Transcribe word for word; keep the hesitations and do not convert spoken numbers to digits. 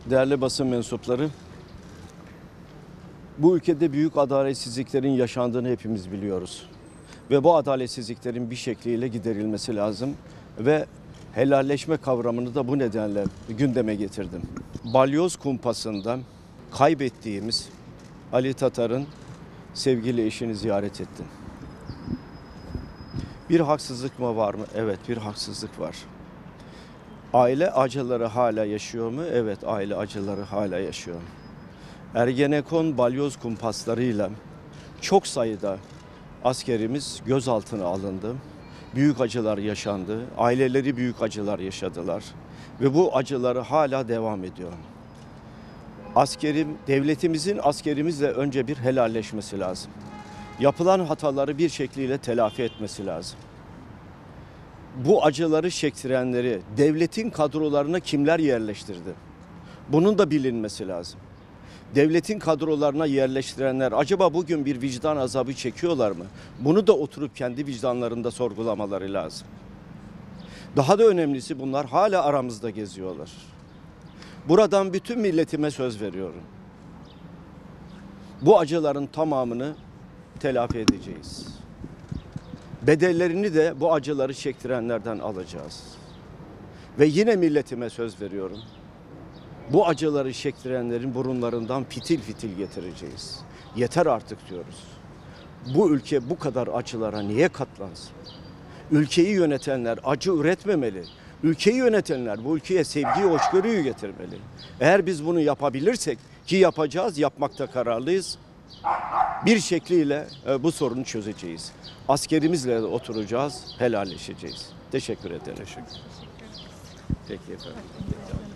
Değerli basın mensupları, bu ülkede büyük adaletsizliklerin yaşandığını hepimiz biliyoruz. Ve bu adaletsizliklerin bir şekliyle giderilmesi lazım ve helalleşme kavramını da bu nedenle gündeme getirdim. Balyoz kumpasında kaybettiğimiz Ali Tatar'ın sevgili eşini ziyaret ettim. Bir haksızlık mı var mı? Evet, bir haksızlık var. Aile acıları hala yaşıyor mu? Evet, aile acıları hala yaşıyor. Ergenekon balyoz kumpaslarıyla çok sayıda askerimiz gözaltına alındı. Büyük acılar yaşandı. Aileleri büyük acılar yaşadılar. Ve bu acıları hala devam ediyor. Askerim, devletimizin askerimizle önce bir helalleşmesi lazım. Yapılan hataları bir şekliyle telafi etmesi lazım. Bu acıları çektirenleri, devletin kadrolarına kimler yerleştirdi? Bunun da bilinmesi lazım. Devletin kadrolarına yerleştirenler acaba bugün bir vicdan azabı çekiyorlar mı? Bunu da oturup kendi vicdanlarında sorgulamaları lazım. Daha da önemlisi bunlar hala aramızda geziyorlar. Buradan bütün milletime söz veriyorum. Bu acıların tamamını telafi edeceğiz. Bedellerini de bu acıları çektirenlerden alacağız. Ve yine milletime söz veriyorum. Bu acıları çektirenlerin burunlarından fitil fitil getireceğiz. Yeter artık diyoruz. Bu ülke bu kadar acılara niye katlansın? Ülkeyi yönetenler acı üretmemeli. Ülkeyi yönetenler bu ülkeye sevgiyi, hoşgörüyü getirmeli. Eğer biz bunu yapabilirsek, ki yapacağız, yapmakta kararlıyız, bir şekliyle bu sorunu çözeceğiz. Askerimizle de oturacağız, helalleşeceğiz. Teşekkür ederim. Teşekkür ederim. Peki efendim.